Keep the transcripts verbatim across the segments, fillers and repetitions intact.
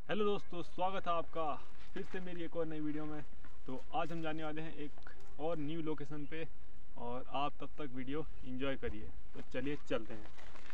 Hello दोस्तों, स्वागत है आपका फिर से मेरी एक और नई वीडियो में। तो आज हम जाने वाले हैं एक और न्यू लोकेशन पे और आप तब तक वीडियो एंजॉय करिए। तो चलिए चलते हैं।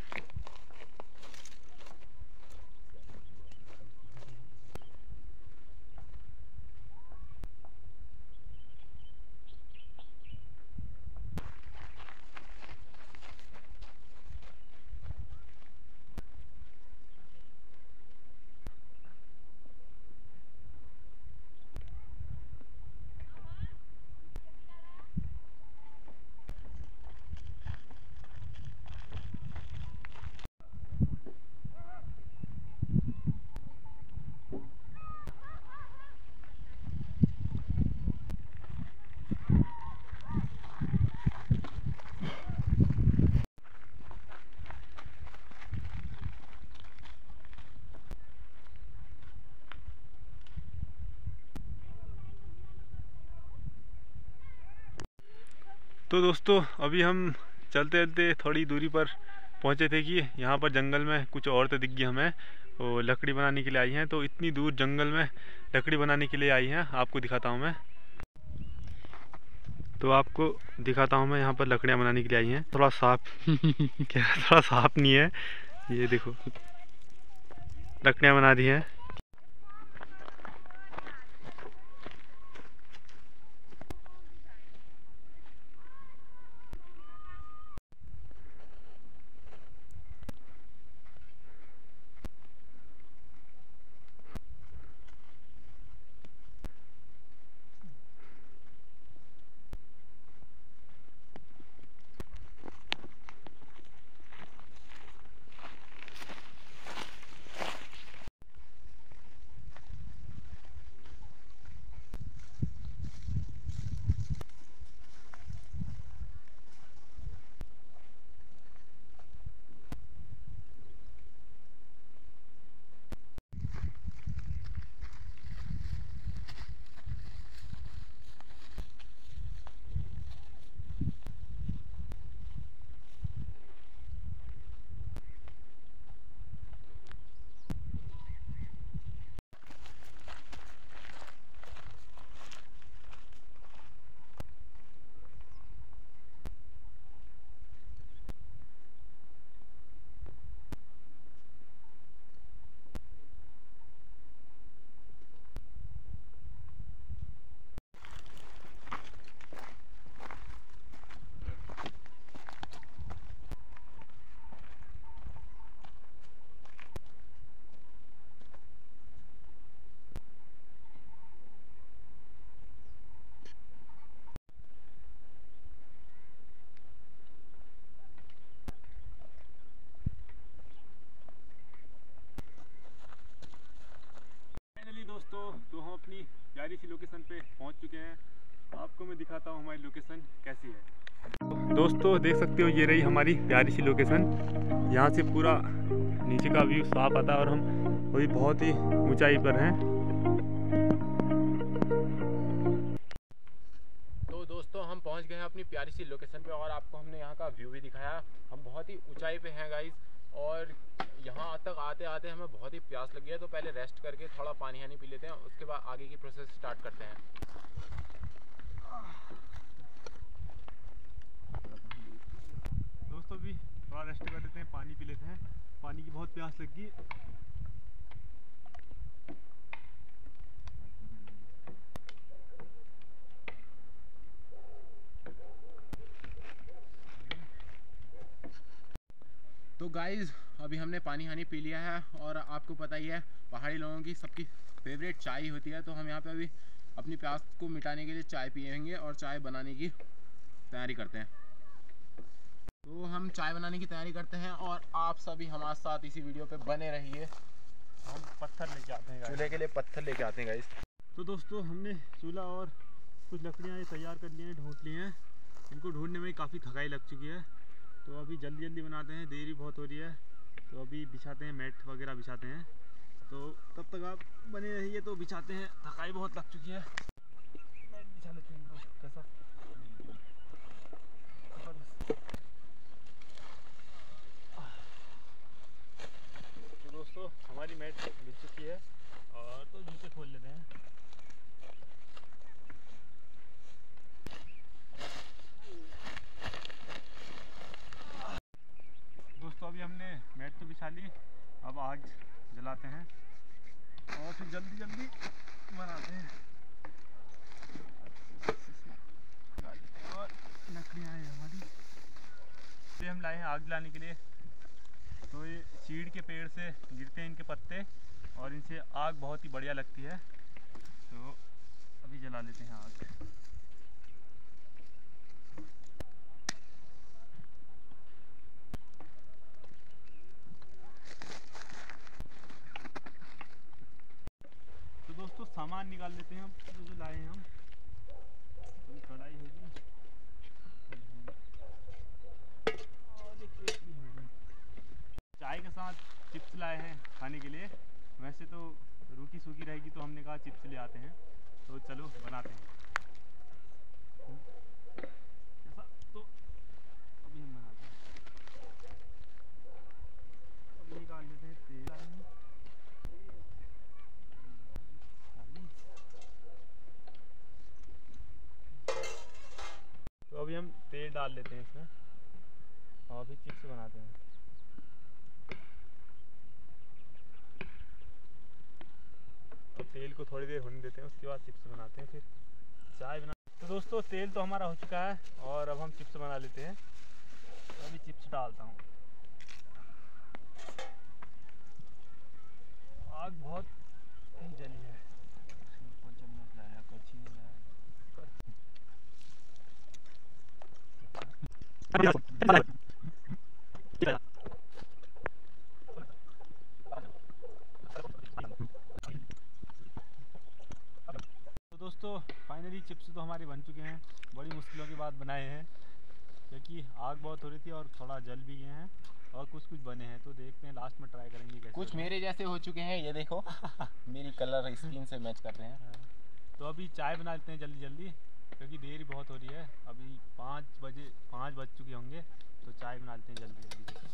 तो दोस्तों अभी हम चलते चलते थोड़ी दूरी पर पहुंचे थे कि यहाँ पर जंगल में कुछ औरतें दिख गई हमें, वो लकड़ी बनाने के लिए आई हैं। तो इतनी दूर जंगल में लकड़ी बनाने के लिए आई हैं, आपको दिखाता हूँ मैं। तो आपको दिखाता हूँ मैं, यहाँ पर लकड़ियाँ बनाने के लिए आई हैं। थोड़ा साफ क्या थोड़ा साफ नहीं है, ये देखो लकड़ियाँ बना दी हैं। फाइनली दोस्तों, तो हम अपनी प्यारी सी लोकेशन पे पहुंच चुके हैं। आपको मैं दिखाता हूं हमारी लोकेशन कैसी है। दोस्तों देख सकते हो, ये रही हमारी प्यारी सी लोकेशन। यहाँ से पूरा नीचे का व्यू साफ आता है और हम अभी बहुत ही ऊंचाई पर हैं। तो दोस्तों हम पहुंच गए हैं अपनी प्यारी सी लोकेशन पे और आपको हमने यहाँ का व्यू भी दिखाया। हम बहुत ही ऊंचाई पे हैं गाइस, और यहाँ तक आते आते हमें बहुत ही प्यास लगी है। तो पहले रेस्ट करके थोड़ा पानी हानी पी लेते हैं, उसके बाद आगे की प्रोसेस स्टार्ट करते हैं। दोस्तों भी थोड़ा रेस्ट कर लेते हैं, पानी पी लेते हैं, पानी की बहुत प्यास लगी। तो गाइस अभी हमने पानी हानी पी लिया है, और आपको पता ही है पहाड़ी लोगों की सबकी फेवरेट चाय होती है। तो हम यहाँ पे अभी अपनी प्यास को मिटाने के लिए चाय पियेंगे और चाय बनाने की तैयारी करते हैं। तो हम चाय बनाने की तैयारी करते हैं और आप सभी हमारे साथ इसी वीडियो पे बने रहिए। हम पत्थर लेके आते हैं, चूल्हे के लिए पत्थर लेके आते हैं गाइस। तो दोस्तों हमने चूल्हा और कुछ लकड़ियाँ ये तैयार कर लिए हैं, ढूंढ लिए हैं। इनको ढूंढने में काफ़ी थकाई लग चुकी है, तो अभी जल्दी जल्दी बनाते हैं, देरी बहुत हो रही है। तो अभी बिछाते हैं, मैट वगैरह बिछाते हैं। तो तब तक आप बने रहिए। तो बिछाते हैं, थकाई बहुत लग चुकी है। मैट बिछा लेते हैं, कैसा तो दोस्तों हमारी मैट बिछ चुकी है। और फिर जल्दी जल्दी बनाते हैं। और लकड़ियाँ हैं हमारी, ये हम लाए हैं आग जलाने के लिए। तो ये चीड़ के पेड़ से गिरते हैं इनके पत्ते और इनसे आग बहुत ही बढ़िया लगती है। तो अभी जला लेते हैं आग। तो दोस्तों सामान निकाल लेते हैं हम जो जो लाए हैं हम। तो कढ़ाई होगी और एक केक भी होगी। चाय के साथ चिप्स लाए हैं खाने के लिए। वैसे तो रूखी सूखी रहेगी तो हमने कहा चिप्स ले आते हैं। तो चलो बनाते हैं ऐसा। तो अभी हम बनाते हैं। अभी निकाल लेते हैं तेल। तो अभी हम तेल डाल लेते हैं इसमें और अभी चिप्स बनाते हैं। अब तेल को थोड़ी देर होने देते हैं, उसके बाद चिप्स बनाते हैं, फिर चाय बना। तो दोस्तों तेल तो हमारा हो चुका है और अब हम चिप्स बना लेते हैं। तो अभी चिप्स डालता हूँ। आग बहुत ही जली है। कौन चम्मच लाया, कच्ची नहीं लाया। तो दोस्तों फाइनली चिप्स तो हमारे बन चुके हैं। बड़ी मुश्किलों के बाद बनाए हैं क्योंकि आग बहुत हो रही थी और थोड़ा जल भी गए हैं और कुछ कुछ बने हैं। तो देखते हैं लास्ट में ट्राई करेंगे कैसे। कुछ मेरे जैसे हो चुके हैं, ये देखो मेरी कलर स्किन से मैच कर रहे हैं। तो अभी चाय बना लेते हैं जल्दी जल्दी क्योंकि देर बहुत हो रही है। अभी पाँच बजे पाँच बज चुके होंगे। तो चाय बना लेते हैं जल्दी जल्दी।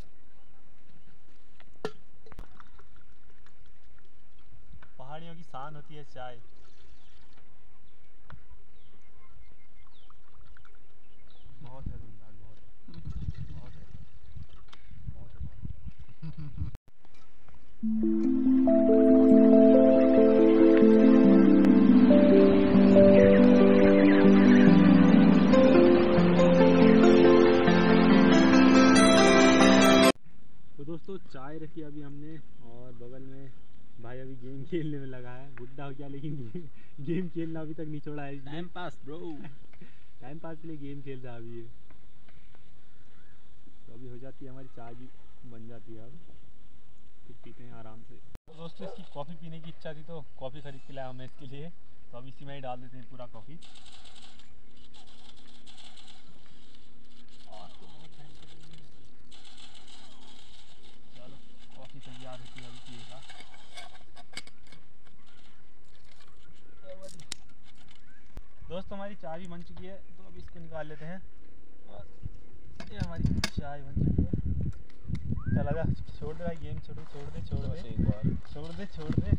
पहाड़ियों की शान होती है चाय। बहुत है धुंधार, बहुत है बहुत है बहुत है बहुत है। तो दोस्तों चाय रखी अभी हमने और बगल में भाई अभी गेम खेलने में लगा है। बुढ़ा हो गया लेकिन गेम गेम खेलना अभी तक नहीं छोड़ा है। Time pass bro. Time pass के लिए गेम खेल रहा है अभी ये। तो अभी हो जाती है हमारी चाय भी बन जाती है। अब फिर पीते हैं आराम से। तो दोस्तों इसकी कॉफ़ी पीने की इच्छा थी तो कॉफ़ी ख़रीद के लाया हमें इसके लिए। तो अब इसी में ही डाल देते हैं पूरा कॉफ़ी। चलो कॉफ़ी तैयार होती है अभी पिएगा। दोस्तों हमारी चाय भी बन चुकी है तो अब इसको निकाल लेते हैं। और ये हमारी चाय बन चुकी है। चला जा, छोड़ दे भाई गेम, छोड़ छोड़ दे छोड़ दे एक बार छोड़ दे छोड़ दे।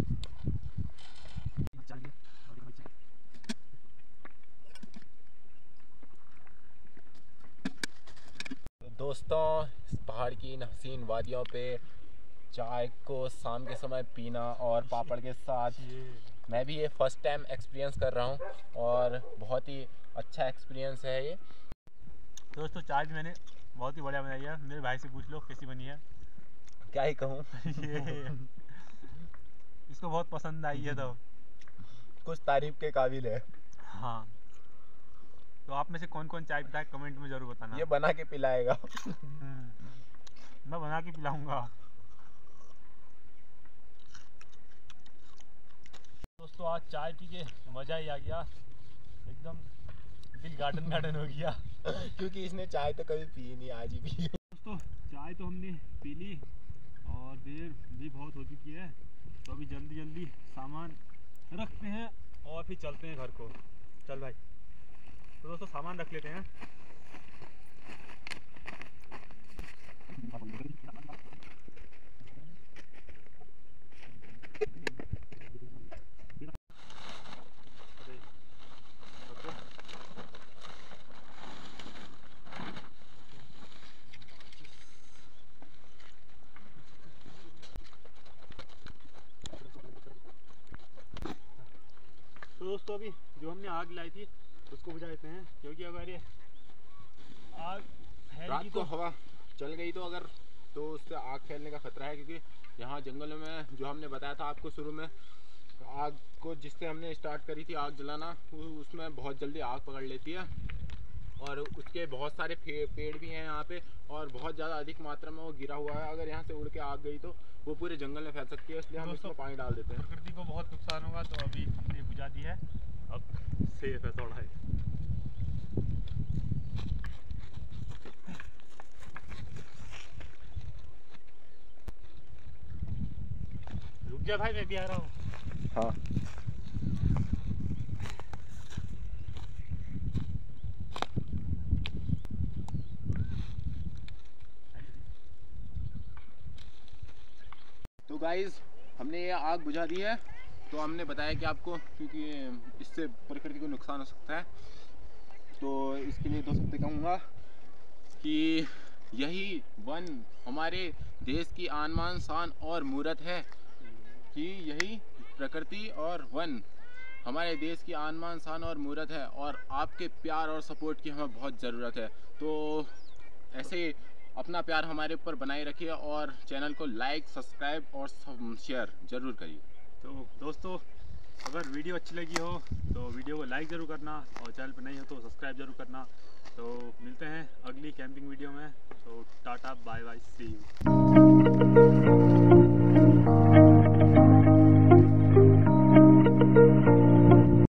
तो दोस्तों इस पहाड़ की इन हसीन वादियों पे चाय को शाम के समय पीना और पापड़ के साथ, मैं भी ये फर्स्ट टाइम एक्सपीरियंस कर रहा हूँ और बहुत ही अच्छा एक्सपीरियंस है ये। दोस्तों चाय भी मैंने बहुत ही बढ़िया बनाई है। मेरे भाई से पूछ लो कैसी बनी है। क्या ही कहूँ ये इसको बहुत पसंद आई है। तो कुछ तारीफ के काबिल है। हाँ, तो आप में से कौन कौन चाय पीता है कमेंट में ज़रूर बताना। ये बना के पिलाएगा। मैं बना के पिलाऊंगा। दोस्तों आज चाय पी के मज़ा ही आ गया, एकदम दिल गार्डन गार्डन हो गया। क्योंकि इसने चाय तो कभी पी नहीं, आज ही पी। दोस्तों चाय तो हमने पी ली और देर भी बहुत हो चुकी है। तो अभी जल्दी जल्दी सामान रखते हैं और फिर चलते हैं घर को। चल भाई। तो दोस्तों सामान रख लेते हैं। दोस्तों अभी जो हमने आग लाई थी उसको बुझाते हैं, क्योंकि अगर ये आग रात को हवा चल गई तो अगर तो उससे आग फैलने का खतरा है, क्योंकि यहाँ जंगलों में जो हमने बताया था आपको शुरू में, आग को जिससे हमने स्टार्ट करी थी आग जलाना, उसमें बहुत जल्दी आग पकड़ लेती है और उसके बहुत सारे पेड़ भी हैं यहाँ पे और बहुत ज़्यादा अधिक मात्रा में वो गिरा हुआ है। अगर यहाँ से उड़ के आग गई तो वो पूरे जंगल में फैल सकती है, इसलिए हम इसमें पानी डाल देते हैं। प्रकृति को बहुत नुकसान होगा, तो अभी हमने बुझा दी है, अब सेफ है थोड़ा है। रुक जा भाई, मैं भी आ रहा हूँ। हाँ तो गाइस हमने ये आग बुझा दी है। तो हमने बताया कि आपको, क्योंकि इससे प्रकृति को नुकसान हो सकता है, तो इसके लिए दो शब्द कहूँगा कि यही वन हमारे देश की आन बान शान और मूरत है, कि यही प्रकृति और वन हमारे देश की आन बान शान और मूरत है, और आपके प्यार और सपोर्ट की हमें बहुत ज़रूरत है। तो ऐसे अपना प्यार हमारे ऊपर बनाए रखिए और चैनल को लाइक, सब्सक्राइब और शेयर ज़रूर करिए। तो दोस्तों अगर वीडियो अच्छी लगी हो तो वीडियो को लाइक ज़रूर करना, और चैनल पर नहीं हो तो सब्सक्राइब ज़रूर करना। तो मिलते हैं अगली कैंपिंग वीडियो में। तो tata bye bye, see you.